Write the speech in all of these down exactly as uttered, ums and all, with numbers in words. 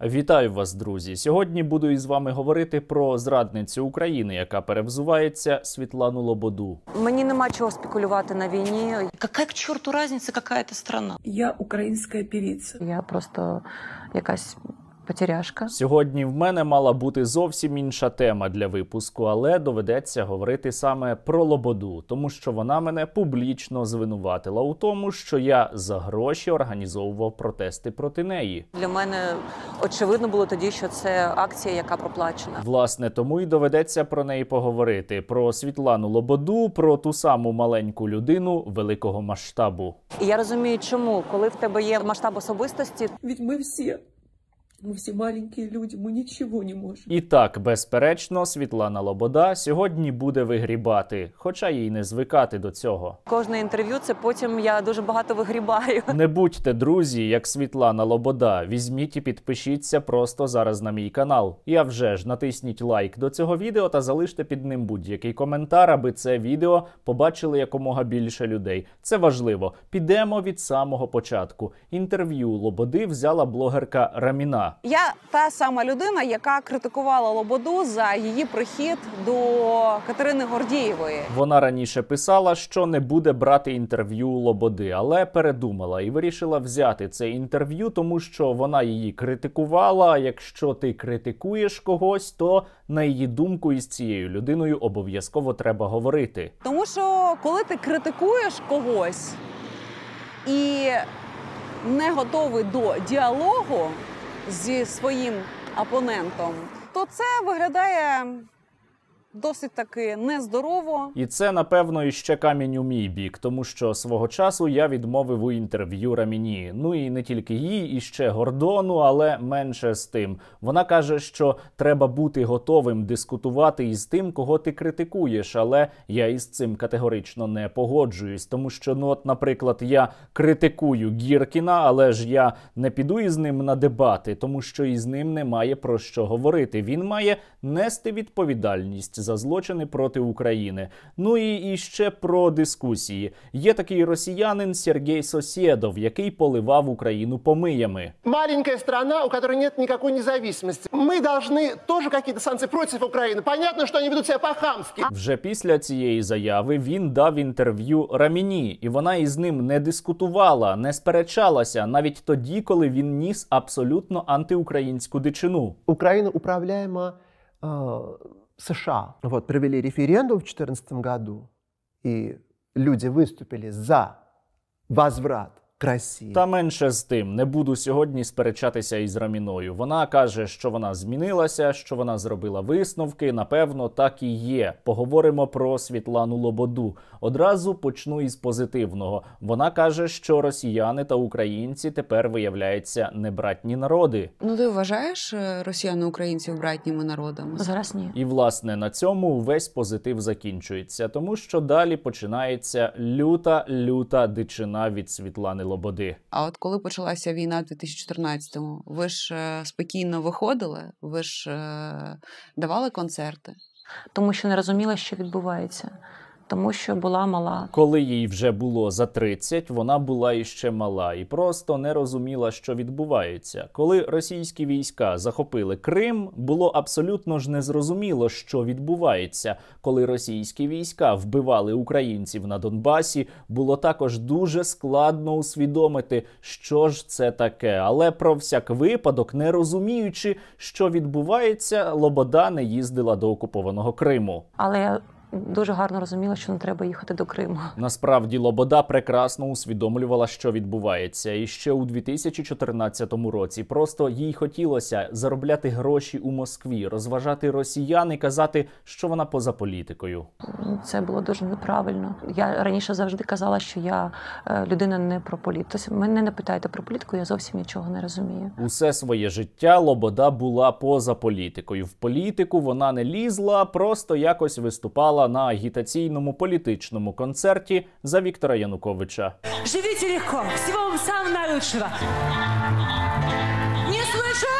Вітаю вас, друзі! Сьогодні буду із вами говорити про зрадницю України, яка перевзувається, Світлану Лободу. Мені нема чого спекулювати на війні. Яка к чорту різниця, яка це країна? Я українська певиця. Я просто якась потеряшка. Сьогодні в мене мала бути зовсім інша тема для випуску, але доведеться говорити саме про Лободу, тому що вона мене публічно звинуватила у тому, що я за гроші організовував протести проти неї. Для мене очевидно було тоді, що це акція, яка проплачена. Власне, тому і доведеться про неї поговорити. Про Світлану Лободу, про ту саму маленьку людину великого масштабу. І я розумію, чому, коли в тебе є масштаб особистості. Ведь ми всі, ми всі маленькі люди, ми нічого не можемо. І так, безперечно, Світлана Лобода сьогодні буде вигрібати, хоча їй не звикати до цього. Кожне інтерв'ю – це потім я дуже багато вигрібаю. Не будьте, друзі, як Світлана Лобода. Візьміть і підпишіться просто зараз на мій канал. І а вже ж, натисніть лайк до цього відео та залиште під ним будь-який коментар, аби це відео побачили якомога більше людей. Це важливо. Підемо від самого початку. Інтерв'ю Лободи взяла блогерка Раміна. Я та сама людина, яка критикувала Лободу за її прихід до Катерини Гордієвої. Вона раніше писала, що не буде брати інтерв'ю у Лободи, але передумала і вирішила взяти це інтерв'ю, тому що вона її критикувала. А якщо ти критикуєш когось, то на її думку із цією людиною обов'язково треба говорити. Тому що коли ти критикуєш когось і не готовий до діалогу зі своїм опонентом, то це виглядає досить таки нездорово. І це, напевно, іще камінь у мій бік, тому що свого часу я відмовив у інтерв'ю Раміні. Ну і не тільки їй, і ще Гордону, але менше з тим. Вона каже, що треба бути готовим дискутувати із тим, кого ти критикуєш, але я із цим категорично не погоджуюсь, тому що, ну от, наприклад, я критикую Гіркіна, але ж я не піду із ним на дебати, тому що із ним немає про що говорити. Він має нести відповідальність за злочини проти України. Ну і, і ще про дискусії. Є такий росіянин Сергій Сосєдов, який поливав Україну помиями. Маленькая страна, у которой нет никакой независимости. Мы должны тоже какие-то санкции против Украины. Понятно, что они ведут себя по-хамски. Вже після цієї заяви він дав інтерв'ю Раміні, і вона із ним не дискутувала, не сперечалася, навіть тоді, коли він ніс абсолютно антиукраїнську дичину. Украина управляема э, США. Вот, провели референдум в две тысячи четырнадцатом году, и люди выступили за возврат к Росії. Та менше з тим, не буду сьогодні сперечатися із Раміною. Вона каже, що вона змінилася, що вона зробила висновки, напевно, так і є. Поговоримо про Світлану Лободу. Одразу почну із позитивного. Вона каже, що росіяни та українці тепер, виявляється, не братні народи. Ну, ти вважаєш росіян і українців братніми народами? Зараз ні. І, власне, на цьому весь позитив закінчується, тому що далі починається люта-люта дичина від Світлани Лободи. А от коли почалася війна в дві тисячі чотирнадцятому, ви ж е, спокійно виходили, ви ж е, давали концерти? Тому що не розуміла, що відбувається. Тому що була мала. Коли їй вже було за тридцять, вона була іще мала і просто не розуміла, що відбувається. Коли російські війська захопили Крим, було абсолютно ж незрозуміло, що відбувається. Коли російські війська вбивали українців на Донбасі, було також дуже складно усвідомити, що ж це таке. Але про всяк випадок, не розуміючи, що відбувається, Лобода не їздила до окупованого Криму. Але я дуже гарно розуміла, що не треба їхати до Криму. Насправді, Лобода прекрасно усвідомлювала, що відбувається. І ще у дві тисячі чотирнадцятому році просто їй хотілося заробляти гроші у Москві, розважати росіян і казати, що вона поза політикою. Це було дуже неправильно. Я раніше завжди казала, що я е, людина не про політику. Тобто, мене не питайте про політику, я зовсім нічого не розумію. Усе своє життя Лобода була поза політикою. В політику вона не лізла, просто якось виступала на агітаційному політичному концерті за Віктора Януковича. Живіть легко, всього вам самого найкращого. Не слышу!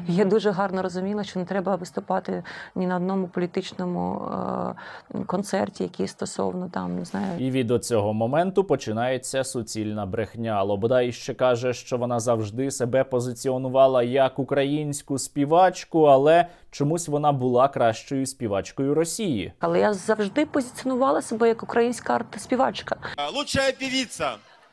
Я дуже гарно розуміла, що не треба виступати ні на одному політичному е- концерті, який стосовно там, не знаю. І від оцього моменту починається суцільна брехня. Лобода іще каже, що вона завжди себе позиціонувала як українську співачку, але чомусь вона була кращою співачкою Росії. Але я завжди позиціонувала себе як українська арт-співачка. Лучшая певица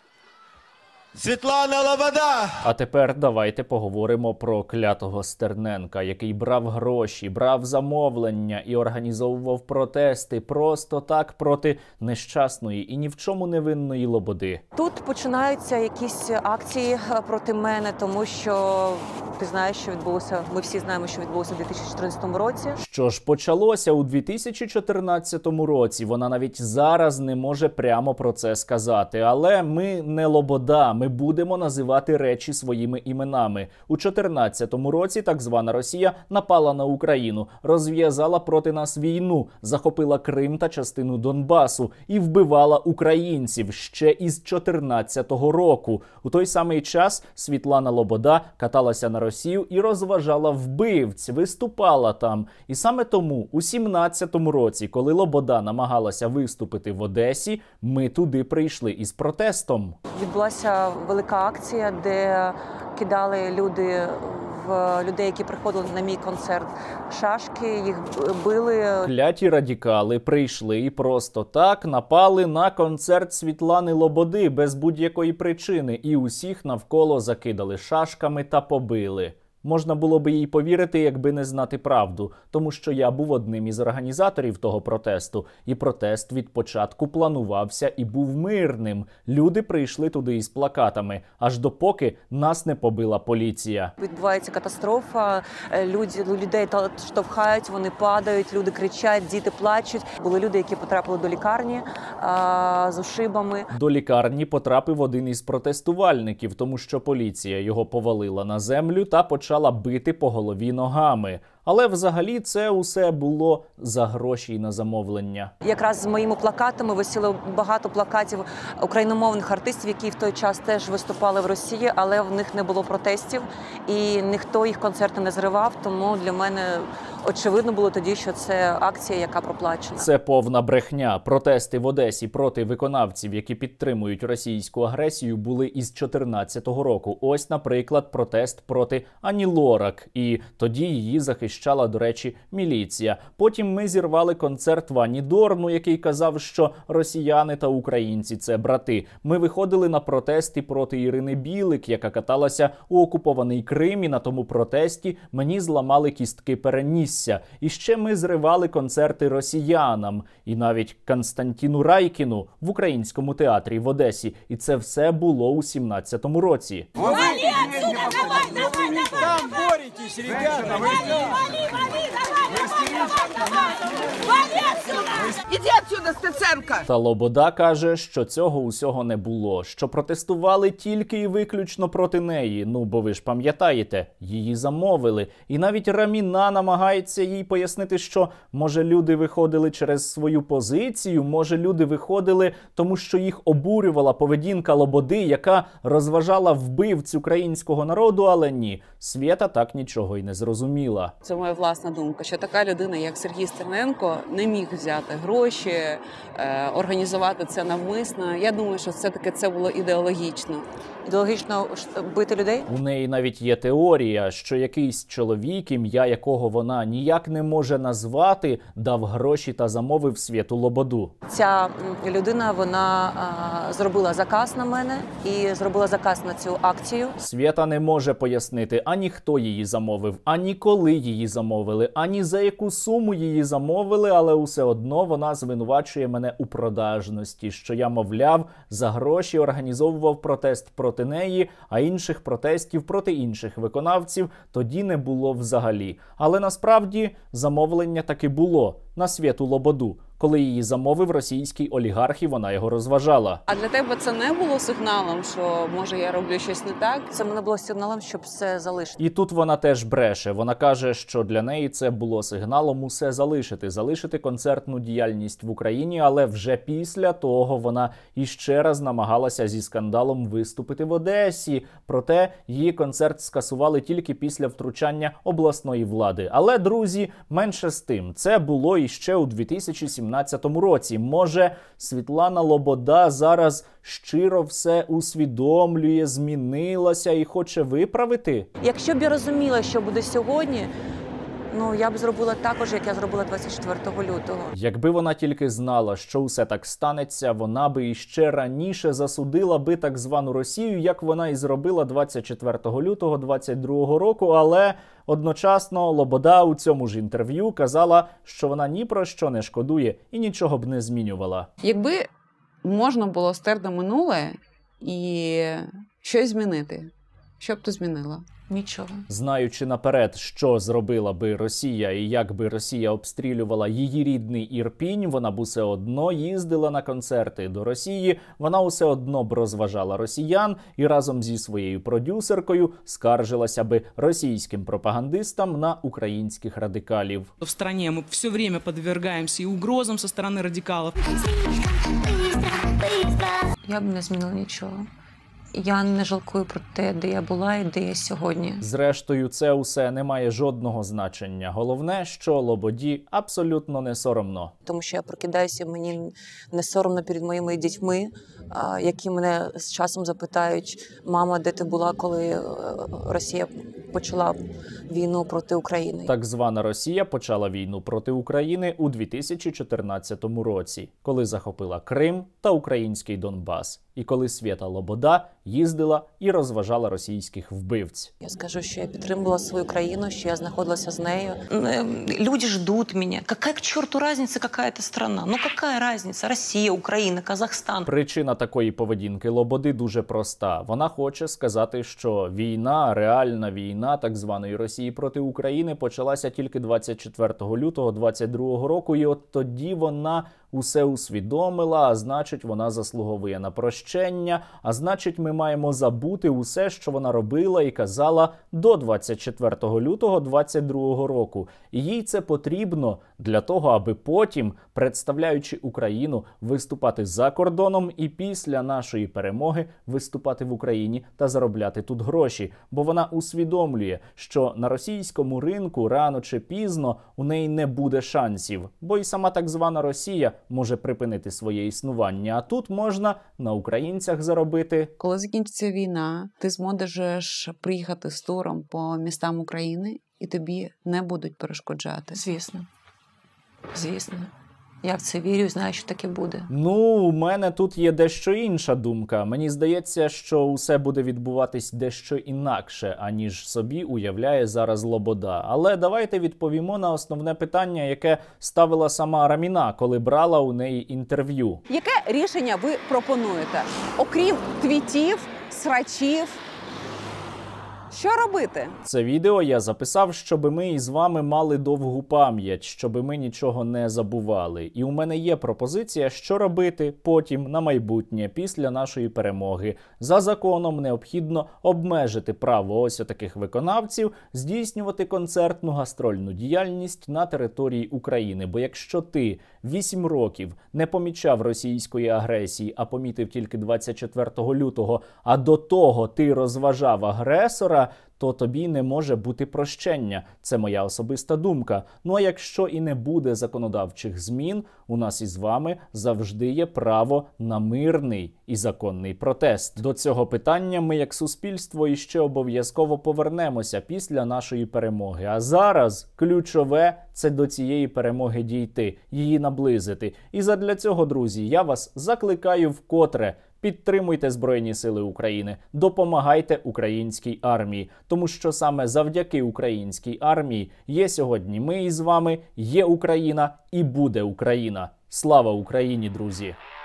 Світлана Лобода. А тепер давайте поговоримо про клятого Стерненка, який брав гроші, брав замовлення і організовував протести просто так проти нещасної і ні в чому не винної Лободи. Тут починаються якісь акції проти мене, тому що ти знаєш, що відбулося. Ми всі знаємо, що відбулося у дві тисячі чотирнадцятому році. Що ж почалося у дві тисячі чотирнадцятому році? Вона навіть зараз не може прямо про це сказати. Але ми не Лобода. Ми будемо називати речі своїми іменами. У чотирнадцятому році так звана Росія напала на Україну, розв'язала проти нас війну, захопила Крим та частину Донбасу і вбивала українців ще із чотирнадцятого року. У той самий час Світлана Лобода каталася на Росію і розважала вбивць, виступала там. І саме тому у сімнадцятому році, коли Лобода намагалася виступити в Одесі, ми туди прийшли із протестом. Відбулася велика акція, де кидали люди в людей, які приходили на мій концерт, шашки, їх били. Кляті радикали прийшли і просто так напали на концерт Світлани Лободи без будь-якої причини і усіх навколо закидали шашками та побили. Можна було би їй повірити, якби не знати правду, тому що я був одним із організаторів того протесту, і протест від початку планувався і був мирним. Люди прийшли туди із плакатами, аж допоки нас не побила поліція. Відбувається катастрофа, люди, людей штовхають, вони падають, люди кричать, діти плачуть. Були люди, які потрапили до лікарні а, з ушибами. До лікарні потрапив один із протестувальників, тому що поліція його повалила на землю та почала бити по голові ногами. Але взагалі це усе було за гроші і на замовлення. Якраз з моїми плакатами висіло багато плакатів україномовних артистів, які в той час теж виступали в Росії, але в них не було протестів і ніхто їх концерти не зривав, тому для мене очевидно було тоді, що це акція, яка проплачена. Це повна брехня. Протести в Одесі проти виконавців, які підтримують російську агресію, були із чотирнадцятого року. Ось, наприклад, протест проти Ані Лорак. І тоді її захищала, до речі, міліція. Потім ми зірвали концерт Вані Дорну, який казав, що росіяни та українці – це брати. Ми виходили на протести проти Ірини Білик, яка каталася у окупований Крим, і на тому протесті мені зламали кістки перенісся. І ще ми зривали концерти росіянам, і навіть Константину Райкіну в Українському театрі в Одесі. І це все було у сімнадцятому році. Вали отсюда, давай, давай, давай! Там боретесь, ребята! Вали, вали, вали, давай, давай, давай! Вали отсюда! Іди отсюда, Стеценко! Та Лобода каже, що цього усього не було, що протестували тільки і виключно проти неї. Ну, бо ви ж пам'ятаєте, її замовили. І навіть Раміна намагається їй пояснити, що, може, люди виходили через свою позицію, може, люди виходили, тому що їх обурювала поведінка Лободи, яка розважала вбивць українського народу, але ні. Свєта так нічого й не зрозуміла. Це моя власна думка, що така людина, як Сергій Стерненко, не міг взяти гроші, е, організувати це навмисно. Я думаю, що все-таки це було ідеологічно. Ідеологічно бити людей? У неї навіть є теорія, що якийсь чоловік, ім'я якого вона ніяк не може назвати, дав гроші та замовив Свєту Лободу. Ця людина, вона а, зробила заказ на мене і зробила заказ на цю акцію. Свєта не може пояснити, ані хто її замовив, ані коли її замовили, ані за яку суму її замовили, але усе одно вона звинувачує мене у продажності, що я, мовляв, за гроші організовував протест проти неї, а інших протестів проти інших виконавців тоді не було взагалі. Але насправді замовлення таки було на Свєту Лободу. Коли її замовив російський олігарх, і вона його розважала. А для тебе це не було сигналом, що може я роблю щось не так? Це мене було сигналом, щоб все залишити. І тут вона теж бреше. Вона каже, що для неї це було сигналом усе залишити, залишити концертну діяльність в Україні, але вже після того вона іще раз намагалася зі скандалом виступити в Одесі. Проте її концерт скасували тільки після втручання обласної влади. Але, друзі, менше з тим, це було іще у дві тисячі сімнадцятому році. Може, Світлана Лобода зараз щиро все усвідомлює, змінилася і хоче виправити? Якщо б я розуміла, що буде сьогодні, ну, я б зробила також, як я зробила двадцять четвертого лютого. Якби вона тільки знала, що усе так станеться, вона би іще раніше засудила би так звану Росію, як вона і зробила двадцять четвертого лютого двадцять другого року, але одночасно Лобода у цьому ж інтерв'ю казала, що вона ні про що не шкодує і нічого б не змінювала. Якби можна було стерти минуле і щось змінити, що б ти змінила? Нічого. Знаючи наперед, що зробила би Росія і як би Росія обстрілювала її рідний Ірпінь, вона б усе одно їздила на концерти до Росії, вона усе одно б розважала росіян і разом зі своєю продюсеркою скаржилася би російським пропагандистам на українських радикалів. В стране мы все время подвергаемся и угрозам со стороны радикалов. Я б не змінила нічого. Я не жалкую про те, де я була і де я сьогодні. Зрештою, це усе не має жодного значення. Головне, що Лободі абсолютно не соромно. Тому що я прокидаюся, мені не соромно перед моїми дітьми, які мене з часом запитають: мама, де ти була, коли Росія почала війну проти України? Так звана Росія почала війну проти України у дві тисячі чотирнадцятому році, коли захопила Крим та український Донбас. І коли Свєта Лобода їздила і розважала російських вбивць. Я скажу, що я підтримувала свою країну, що я знаходилася з нею. Люди ждуть мене. Какая к черту разница, какая это страна? Ну какая разница? Росія, Україна, Казахстан. Причина такої поведінки Лободи дуже проста. Вона хоче сказати, що війна, реальна війна так званої Росії проти України почалася тільки двадцять четвертого лютого двадцять другого року, і от тоді вона усе усвідомила, а значить, вона заслуговує на прощення, а значить, ми маємо забути усе, що вона робила і казала до двадцять четвертого лютого двадцять другого року. І їй це потрібно для того, аби потім, представляючи Україну, виступати за кордоном і після нашої перемоги виступати в Україні та заробляти тут гроші. Бо вона усвідомлює, що на російському ринку рано чи пізно у неї не буде шансів. Бо і сама так звана Росія може припинити своє існування, а тут можна на українцях заробити. Коли закінчиться війна, ти зможеш приїхати з туром по містам України і тобі не будуть перешкоджати. Звісно. Звісно. Я в це вірю і знаю, що таке буде. Ну, у мене тут є дещо інша думка. Мені здається, що усе буде відбуватись дещо інакше, аніж собі уявляє зараз Лобода. Але давайте відповімо на основне питання, яке ставила сама Раміна, коли брала у неї інтерв'ю. Яке рішення ви пропонуєте? Окрім твітів, срачів, що робити? Це відео я записав, щоб ми із вами мали довгу пам'ять, щоб ми нічого не забували. І у мене є пропозиція, що робити потім на майбутнє, після нашої перемоги. За законом необхідно обмежити право ось таких виконавців здійснювати концертну гастрольну діяльність на території України. Бо якщо ти вісім років не помічав російської агресії, а помітив тільки двадцять четвертого лютого, а до того ти розважав агресора, то тобі не може бути прощення. Це моя особиста думка. Ну а якщо і не буде законодавчих змін, у нас із вами завжди є право на мирний і законний протест. До цього питання ми як суспільство іще обов'язково повернемося після нашої перемоги. А зараз ключове – це до цієї перемоги дійти, її наблизити. І задля цього, друзі, я вас закликаю вкотре: підтримуйте Збройні Сили України, допомагайте українській армії, тому що саме завдяки українській армії є сьогодні ми із вами, є Україна і буде Україна. Слава Україні, друзі!